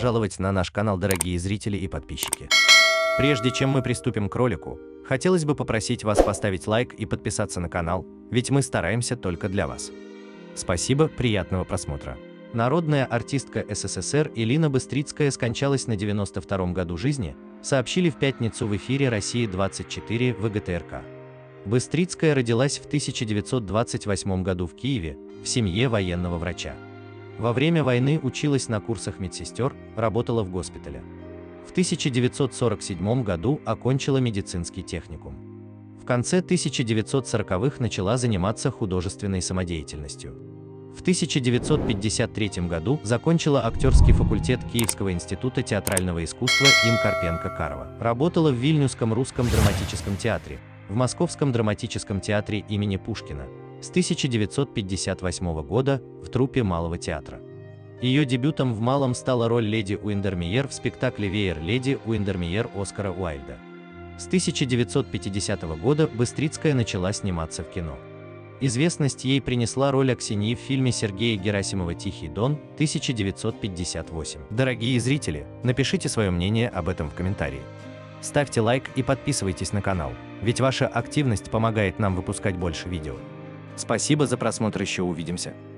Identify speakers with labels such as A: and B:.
A: пожаловать на наш канал, дорогие зрители и подписчики. Прежде чем мы приступим к ролику, хотелось бы попросить вас поставить лайк и подписаться на канал, ведь мы стараемся только для вас. Спасибо, приятного просмотра. Народная артистка СССР Элина Быстрицкая скончалась на 92-м году жизни, сообщили в пятницу в эфире «Россия-24» ВГТРК. Быстрицкая родилась в 1928 году в Киеве, в семье военного врача. Во время войны училась на курсах медсестер, работала в госпитале. В 1947 году окончила медицинский техникум. В конце 1940-х начала заниматься художественной самодеятельностью. В 1953 году закончила актерский факультет Киевского института театрального искусства им Карпенко-Карова. Работала в Вильнюсском русском драматическом театре, в Московском драматическом театре имени Пушкина, с 1958 года в труппе Малого театра. Ее дебютом в малом стала роль леди Уиндермеер в спектакле «Веер леди Уиндермеер» Оскара Уайльда. С 1950 года Быстрицкая начала сниматься в кино. Известность ей принесла роль Аксиньи в фильме Сергея Герасимова «Тихий Дон» 1958. Дорогие зрители, напишите свое мнение об этом в комментарии. Ставьте лайк и подписывайтесь на канал, ведь ваша активность помогает нам выпускать больше видео. Спасибо за просмотр, еще увидимся.